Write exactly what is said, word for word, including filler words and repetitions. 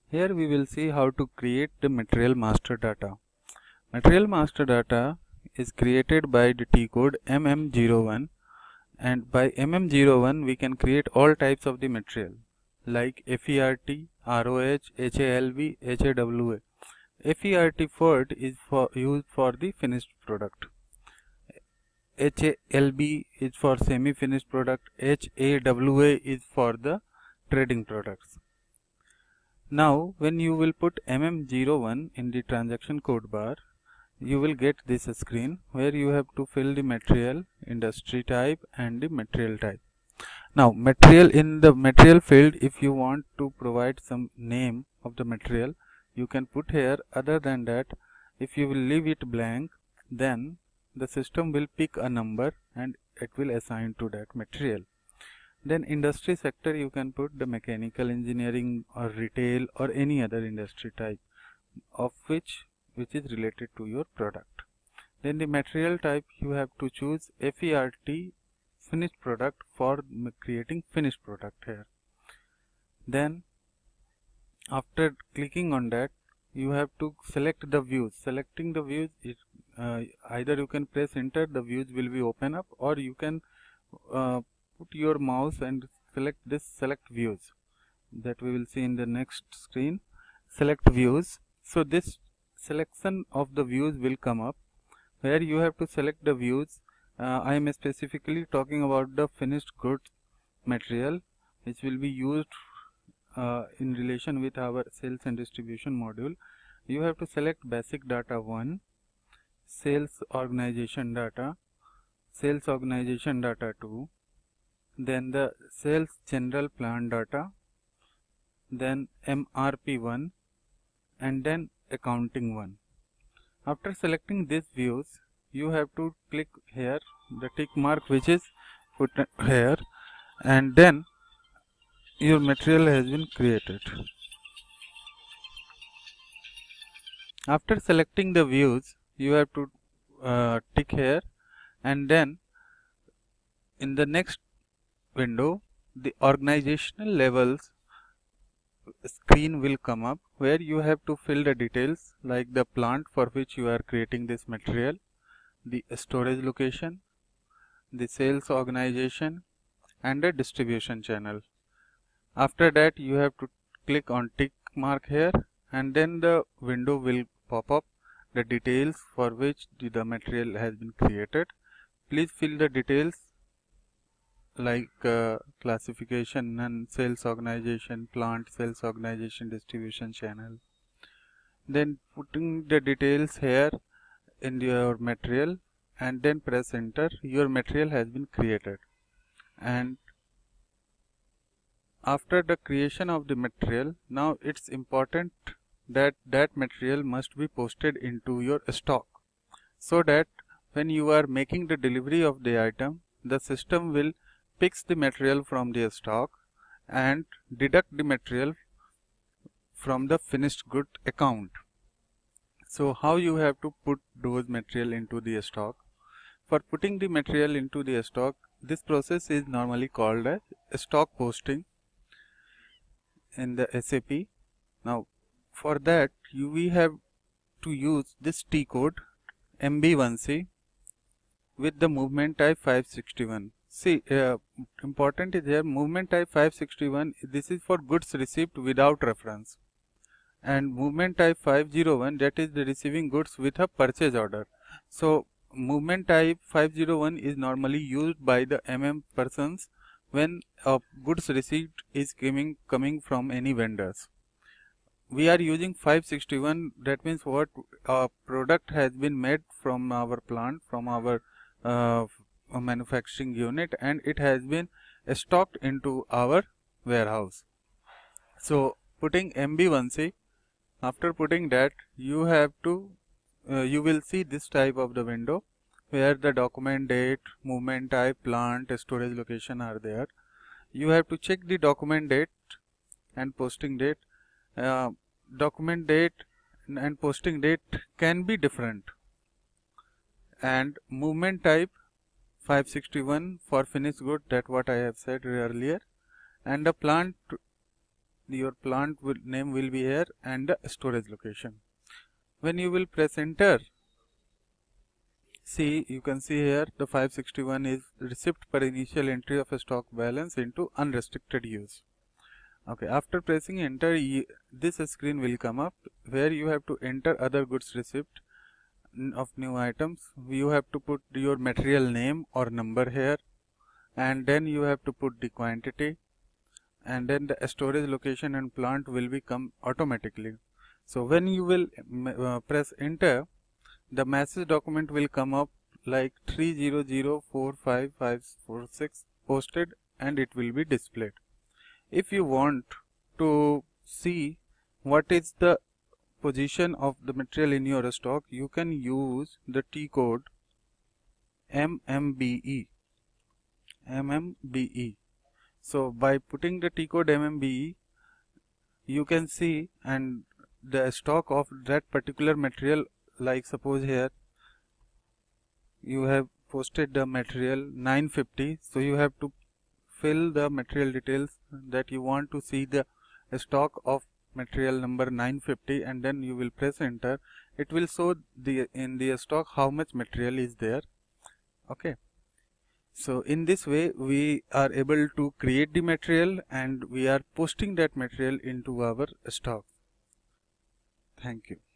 Here we will see how to create the material master data. Material master data is created by the T code M M zero one, and by M M zero one we can create all types of the material like F E R T, R O H, H A L V, H A W A. F E R T FERT is for used for the finished product. H A L B is for semi-finished product. H A W A is for the trading products. Now when you will put M M zero one in the transaction code bar, you will get this screen where you have to fill the material, industry type and the material type. Now material, in the material field, if you want to provide some name of the material, you can put here. Other than that, if you will leave it blank, then the system will pick a number and it will assign to that material. Then industry sector, you can put the mechanical engineering or retail or any other industry type of which which is related to your product. Then the material type, you have to choose F E R T finished product for creating finished product here. Then after clicking on that, you have to select the views. Selecting the views is uh, either you can press enter, the views will be open up, or you can uh, put your mouse and select this select views that we will see in the next screen. Select views. So this selection of the views will come up where you have to select the views. uh, I am specifically talking about the finished goods material which will be used uh, in relation with our sales and distribution module. You have to select basic data one, sales organization data, sales organization data two, then the sales general plan data, then M R P one, and then accounting one. After selecting these views, you have to click here the tick mark which is put here, and then your material has been created. After selecting the views, you have to uh, tick here, and then in the next window the organizational levels screen will come up where you have to fill the details like the plant for which you are creating this material, the storage location, the sales organization and the distribution channel. After that you have to click on tick mark here, and then the window will pop up the details for which the material has been created. Please fill the details like uh, classification and sales organization, plant, sales organization, distribution channel. Then putting the details here in your material and then press enter, your material has been created. And after the creation of the material, now it's important that that material must be posted into your stock, so that when you are making the delivery of the item, the system will picks the material from the stock and deduct the material from the finished good account. So how you have to put those material into the stock? For putting the material into the stock, this process is normally called as stock posting in the S A P. Now for that you we have to use this T code M B one C with the movement type five sixty-one. See, uh, important is here movement type five sixty-one, this is for goods received without reference, and movement type five oh one, that is the receiving goods with a purchase order. So movement type five oh one is normally used by the M M persons when uh, goods received is coming coming from any vendors. We are using five sixty-one, that means what a product has been made from our plant, from our uh, a manufacturing unit, and it has been stocked into our warehouse. So putting M B one C, after putting that you have to uh, you will see this type of the window where the document date, movement type, plant, storage location are there. You have to check the document date and posting date. Uh, document date and posting date can be different, and movement type five sixty-one for finished good, that what I have said earlier, and the plant your plant will, name will be here and the storage location. When you will press enter, see, you can see here the five sixty-one is receipt per initial entry of a stock balance into unrestricted use. Okay, after pressing enter, you, this screen will come up where you have to enter other goods receipt of new items. You have to put your material name or number here, and then you have to put the quantity, and then the storage location and plant will become automatically. So when you will uh, press enter, the message document will come up like three zero zero four five five four six posted, and it will be displayed. If you want to see what is the position of the material in your stock, you can use the T code M M B E. M M B E. So by putting the T code M M B E, you can see and the stock of that particular material. Like suppose here you have posted the material nine fifty, so you have to fill the material details that you want to see the stock of material number nine fifty, and then you will press enter. It will show the in the stock how much material is there. Okay, so in this way we are able to create the material and we are posting that material into our stock. Thank you.